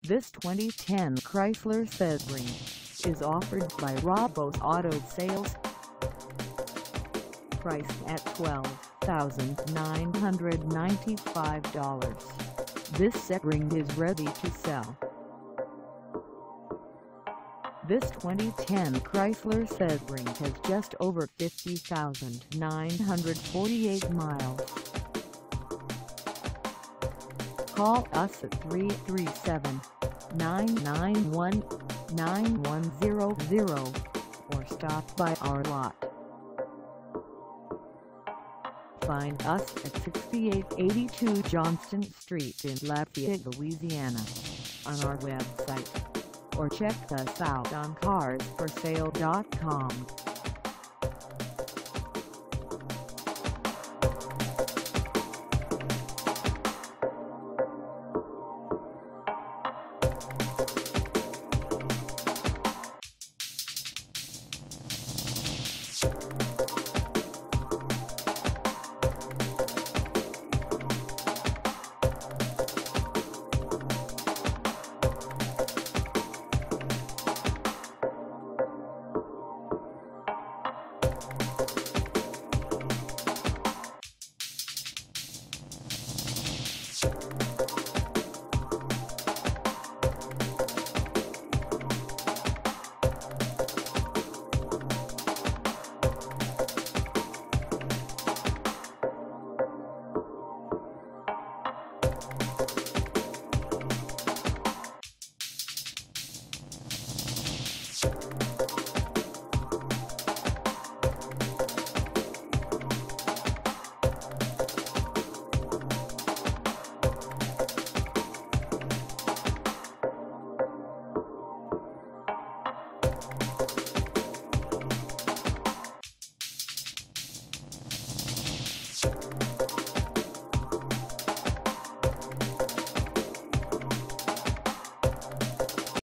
This 2010 Chrysler Sebring is offered by Rabeaux Auto Sales. Priced at $12,995, this Sebring is ready to sell. This 2010 Chrysler Sebring has just over 50,948 miles. Call us at 337-991-9100 or stop by our lot. Find us at 6882 Johnston Street in Lafayette, Louisiana, on our website, or check us out on carsforsale.com.